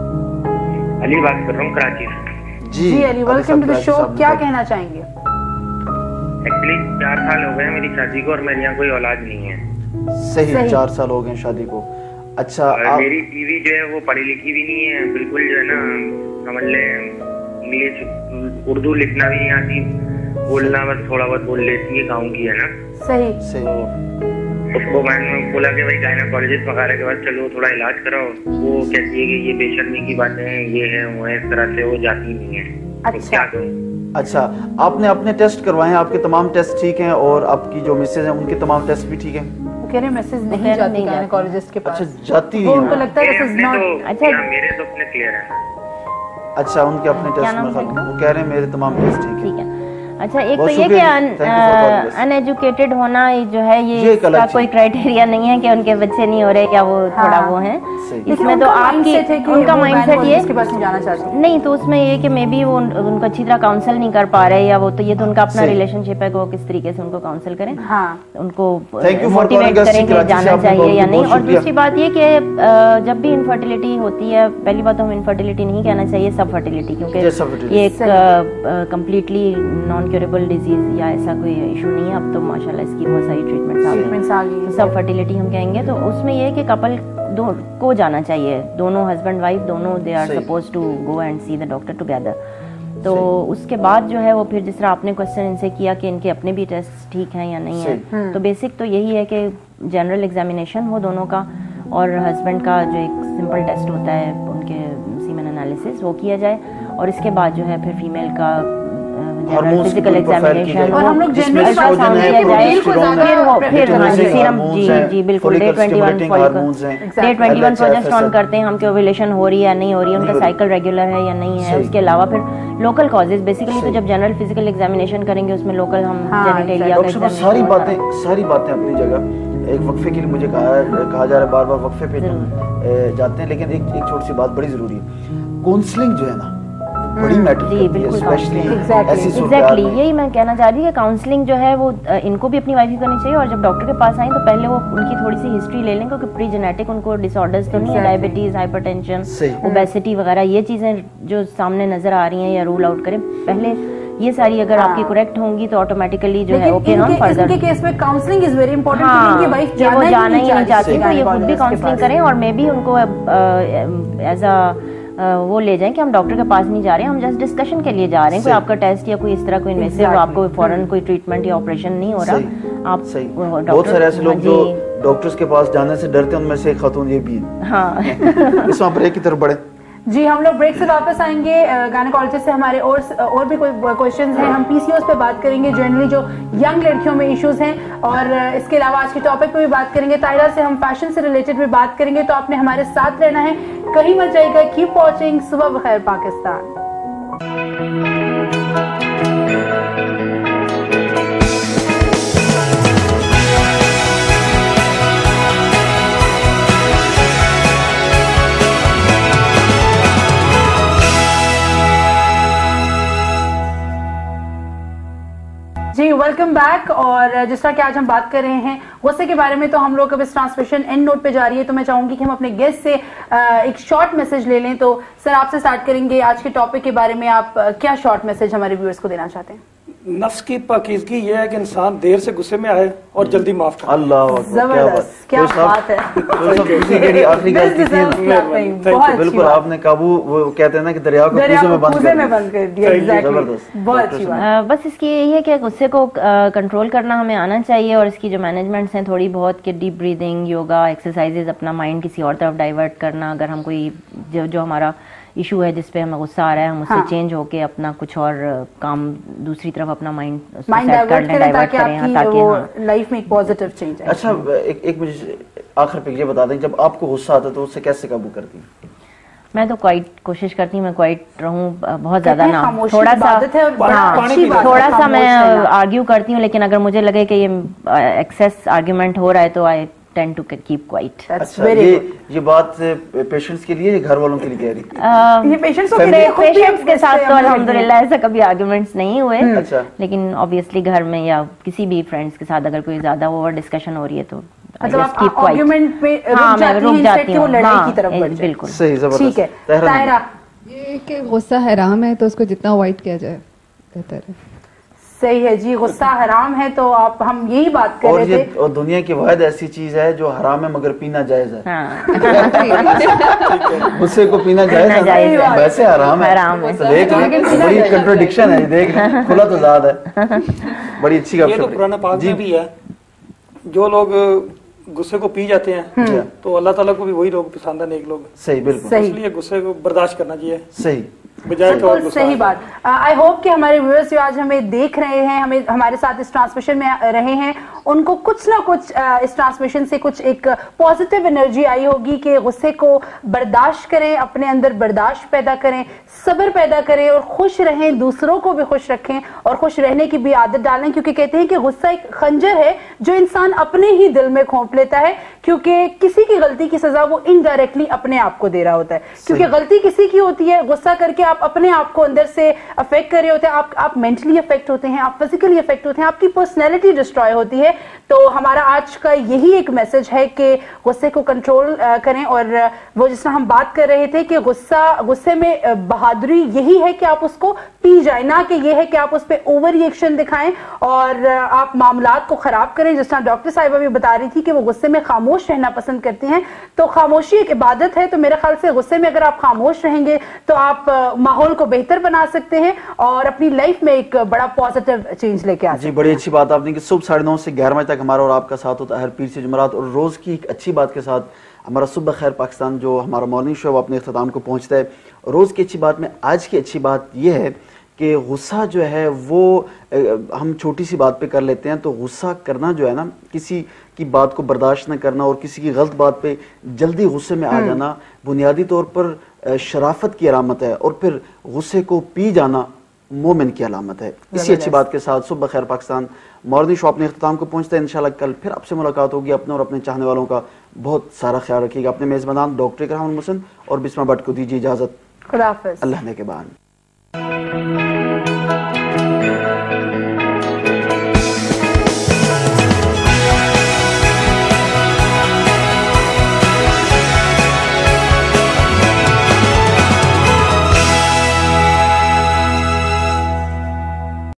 अली बात कर रहा हूँ कराची से। जी Ali, welcome to the show. क्या कहना चाहेंगे? एक्चुअली 4 साल हो गए मेरी शादी को और मेरे यहाँ कोई औलाद नहीं है। सही 4 साल हो गए शादी को। अच्छा मेरी बीवी जो है वो पढ़ी लिखी भी नहीं है, बिल्कुल जो है ना समझ ले इंग्लिश उर्दू लिखना भी नहीं आती, बोलना बस थोड़ा बहुत बोल लेती है, गाँव की है ना। सही। तो उसको मैंने बोला कि भाई गायनेकोलॉजिस्ट वगैरह के बाद चलो थोड़ा इलाज कराओ, वो कहती है कि ये बेशर्मी की बातें हैं, ये है वो है, इस तरह से वो जाती नहीं है। अच्छा। तो क्या करूं? अच्छा, आपने अपने टेस्ट करवाए हैं, आपके तमाम टेस्ट ठीक हैं और आपकी जो मिसेज हैं उनके तमाम टेस्ट भी ठीक हैं? वो कह रहे मैसेज नहीं जाती गायनेकोलॉजिस्ट के पास। अच्छा, जाती वो उनको लगता है दिस इज नॉट। अच्छा, मेरे तो अपने क्लियर है। अच्छा, उनके अपने टेस्ट में वो कह रहे हैं मेरे तमाम टेस्ट ठीक है। अच्छा, एक तो ये कि अनएजुकेटेड होना जो है ये इसका कोई क्राइटेरिया नहीं है कि उनके बच्चे नहीं हो रहे या वो थोड़ा वो हैं। इसमें तो आपकी उनका माइंडसेट ये नहीं, तो उसमें ये कि मे बी वो उनको अच्छी तरह काउंसिल नहीं कर पा रहे या वो, तो ये तो उनका अपना रिलेशनशिप है कि वो किस तरीके से उनको काउंसिल करें, उनको मोटिवेट करें कि जाना चाहिए या नहीं। और दूसरी बात ये कि जब भी इनफर्टिलिटी होती है, पहली बात तो हम इनफर्टिलिटी नहीं कहना चाहिए, सब फर्टिलिटी, क्योंकि ये एक कम्प्लीटली नॉन क्यूरेबल डिजीज या ऐसा कोई इशू नहीं है। अब तो माशाल्लाह इसकी बहुत सारी ट्रीटमेंट्स आ गई, तो सब फर्टिलिटी हम कहेंगे। तो उसमें ये है कि कपल को जाना चाहिए, दोनों हस्बैंड वाइफ दोनों, they are suppose to go and see the doctor together. तो उसके बाद जो है वो फिर जिस तरह आपने क्वेश्चन इनसे किया कि इनके अपने भी टेस्ट ठीक हैं या नहीं है, तो बेसिक तो यही है कि जनरल एग्जामिनेशन हो दोनों का, और हस्बैंड का जो एक सिंपल टेस्ट होता है उनके सीमेन एनालिसिस वो किया जाए, और इसके बाद जो है फिर फीमेल का जनरल फिजिकल एग्जामिनेशन और हम लोग जनरल अल्ट्रासाउंड किया जाए, फिर सीरम जी बिल्कुल डे 21 प्रोजेस्टेरोन करते हैं हम कि ओव्यूलेशन हो रही है या नहीं हो रही है, उनका साइकिल रेगुलर है या नहीं है। उसके अलावा फिर लोकल कॉजेज, बेसिकली तो जब जनरल फिजिकल एग्जामिनेशन करेंगे उसमें लोकल हम जेनिटेलिया का एग्जामिनेशन, सारी बातें अपनी जगह। एक वक्फे के लिए मुझे कहा जा रहा है, बार बार वक्फे पे जाते हैं, लेकिन एक छोटी सी बात बड़ी जरूरी है, काउंसलिंग जो है ना बड़ी मैटर करती है, स्पेशली ऐसी एग्जैक्टली यही मैं कहना चाह रही हूँ कि काउंसलिंग जो है वो इनको भी अपनी वाइफ ही करनी चाहिए, और जब डॉक्टर के पास आए तो पहले वो उनकी थोड़ी सी हिस्ट्री ले लें, क्योंकि प्री जेनेटिक उनको डिसऑर्डर्स तो नहीं है, डायबिटीज, हाइपरटेंशन, ओबेसिटी वगैरह ये चीजें जो सामने नजर आ रही हैं या रूल आउट करें पहले, ये सारी अगर आपकी करेक्ट होंगी तो ऑटोमेटिकली जो है ओके हम फर्दर। इनके केस में काउंसलिंग इज वेरी इंपॉर्टेंट, क्योंकि वाइफ वो जाना ही नहीं चाहती, तो ये खुद भी काउंसलिंग करें, और मे बी उनको एज अ वो ले जाएं कि हम डॉक्टर के पास नहीं जा रहे हैं, हम जस्ट डिस्कशन के लिए जा रहे हैं, कोई आपका टेस्ट या कोई इस तरह कोई इन्वेसिव आपको फौरन कोई ट्रीटमेंट या ऑपरेशन नहीं हो रहा। आप बहुत सारे ऐसे लोग जो डॉक्टर्स के पास जाने से डरते हैं, उनमें से एक खातून ये भी है। हाँ। इस ब्रेक की तरफ बढ़े जी, हम लोग ब्रेक से वापस आएंगे। गायनेकोलॉजिस्ट से हमारे और भी कोई क्वेश्चंस हैं, हम पीसीओएस पे बात करेंगे, जनरली जो यंग लड़कियों में इश्यूज हैं, और इसके अलावा आज के टॉपिक पे भी बात करेंगे। ताहिरा से हम फैशन से रिलेटेड भी बात करेंगे, तो आपने हमारे साथ रहना है, कहीं मत जाइएगा। Keep watching Subah Bakhair Pakistan. जी वेलकम बैक। और जिस तरह कि आज हम बात कर रहे हैं गुस्से के बारे में, तो हम लोग अब इस ट्रांसमिशन एंड नोट पे जा रही है, तो मैं चाहूंगी कि हम अपने गेस्ट से एक शॉर्ट मैसेज ले लें। तो सर आपसे स्टार्ट करेंगे, आज के टॉपिक के बारे में आप क्या शॉर्ट मैसेज हमारे व्यूअर्स को देना चाहते हैं? नफ्स की पाकीज़गी ये है कि इंसान देर से गुस्से में आए और जल्दी माफ करे। अल्लाह जबरदस्त, क्या बात है। बिल्कुल आपने काबू, वो कहते हैं ना कि दरिया को कूजे में बंद कर दिया। बहुत अच्छी बात। बस इसकी यही है कि गुस्से को कंट्रोल करना हमें आना चाहिए, और इसकी जो मैनेजमेंट्स हैं थोड़ी बहुत कि डीप ब्रीदिंग, योगा, एक्सरसाइजेज, अपना माइंड किसी और तरफ डाइवर्ट करना। अगर हम कोई जो हमारा इशू है जिसपे हमें गुस्सा आ रहा है, हम उससे चेंज होके अपना कुछ और काम दूसरी तरफ अपना माइंड डाइवर्ट करें ताकि लाइफ में एक पॉजिटिव चेंज आए। अच्छा, एक मुझे आखिर पे ये बता दें, जब आपको गुस्सा आता है तो उससे कैसे काबू करती हैं? मैं तो क्वाइट कोशिश करती हूँ, मैं क्वाइट रहूँ, बहुत ज्यादा ना, थोड़ा सा मैं आर्ग्यू करती हूँ, लेकिन अगर मुझे लगे कि ये एक्सेस आर्ग्यूमेंट हो रहा है तो आई tend to keep quiet. अच्छा, ये बात पेशेंट्स के लिए, घर वालों के लिए कह रही? ये पेशेंट्स के साथ तो अल्हम्दुलिल्लाह ऐसा कभी आर्गुमेंट्स नहीं हुए। अच्छा। लेकिन ऑब्वियसली घर में या किसी भी फ्रेंड्स के साथ अगर कोई ज्यादा ओवर डिस्कशन हो रही है तो मतलब आप आर्गुमेंट में रुक जाती हैं, लड़ाई की तरफ बढ़ जाती हैं। बिल्कुल सही, जबरदस्त। ठीक है ताहिरा, ये कि गुस्सा हराम है तो उसको जितना अवॉइड किया जाए बेहतर है। صحیح ہے جی, غصہ حرام ہے, تو آپ ہم یہی بات کر رہے تھے. اور دنیا کی واحد ایسی چیز ہے جو حرام ہے مگر پینا جائز ہے. غصے کو پینا جائز ہے, ویسے حرام ہے. دیکھ بڑی کنٹرڈکشن ہے, دیکھ کھلا تو زیادہ ہے. بڑی اچھی یہ تو قرآن پاک میں بھی ہے, جو لوگ غصے کو پی جاتے ہیں تو اللہ تعالیٰ کو بھی وہی لوگ پسند ہے, نیک لوگ. صحیح, بالکل. اس لیے غصے کو برداشت کرنا چاہیے. صحیح, بالکل صحیح بات. آئی ہوپ کہ ہمارے ویورز جو آج ہمیں دیکھ رہے ہیں, ہمارے ساتھ اس ٹرانسمیشن میں رہے ہیں, ان کو کچھ نہ کچھ اس ٹرانسمیشن سے کچھ ایک پازیٹیو انرجی آئی ہوگی کہ غصے کو برداشت کریں, اپنے اندر برداشت پیدا کریں, صبر پیدا کریں اور خوش رہیں, دوسروں کو بھی خوش رکھیں اور خوش رہنے کی بھی عادت ڈالیں, کیونکہ کہتے ہیں کہ غصہ ایک خنجر ہے جو انسان اپنے ہی دل میں گھونپ لیتا ہے, کیونکہ کسی کی غلطی کی سزا وہ انڈائریکٹلی اپنے آپ کو دے رہا ہوتا ہے. کیونکہ غلطی کسی کی ہوتی ہے, غصہ کر کے آپ اپنے آپ کو اندر سے افیکٹ کر رہے ہوتے ہیں, آپ مینٹلی افیکٹ ہوتے ہیں, آپ فزیکلی افیکٹ ہوتے ہیں, آپ کی پرسنالٹی ڈسٹروائے ہوتی ہے. تو ہمارا آج کا یہی ایک میسج ہے کہ غصے کو کنٹرول کریں, اور وہ جس طرح ہم بات کر رہے تھے کہ غصے میں بہادری یہی ہے کہ آپ اس کو پی جائیں, نہ کہ یہ ہے کہ آپ اس پہ اوور ری ایکشن دکھائیں اور آپ معاملات کو خراب کریں. جس طرح ڈاکٹر صاحبہ بھی بتا رہی تھی کہ وہ غصے میں خاموش رہنا پسند کرتی ہیں, تو خاموشی ایک عبادت ہے. تو میرے خیال سے غصے میں اگر آپ خاموش رہیں گے تو آپ ماحول کو بہتر بنا سکتے ہیں اور اپنی لائف میں ایک بڑا پازیٹیو چینج لے کے آ سکتے ہیں. جی, بڑی اچھی بات آپ نے کہ صبح 9:30 سے 11 بجے تک ہمارا اور آپ کا ساتھ ہوتا ہے ہر پیر سے جمعرات, اور روز کی ایک اچھی بات کے ساتھ ہمارا صبح خیر پاکستان جو ہمارا مارننگ شو اپنے اختتام کو پہنچتا ہے. روز کی اچھی بات میں آج کی اچھی بات یہ ہے کہ غصہ جو ہے وہ ہم چھوٹی سی بات پہ کر لیتے ہیں. تو غصہ کرنا جو ہے نا, کسی کی بات کو برداشت نہ کرنا اور کسی کی غلط بات پہ جلدی غصے میں آ جانا بنیادی طور پر شرافت کی علامت ہے, اور پھر غصے کو پی جانا مومن کی علامت ہے. اسی اچھی بات کے ساتھ صبح خیر پاکستان مارننگ شو اپنے اختتام کو پہنچتا ہے. انشاءاللہ کل پھر آپ سے ملاقات ہوگی. اپنے اور اپنے چاہنے والوں کا بہت سارا خیال رکھیے گا. اپنے میزبان ڈاکٹر اکرام المحسن اور بسمہ بٹ کو دیجیے اجازت. خدا حافظ. اللہ نے کے بان.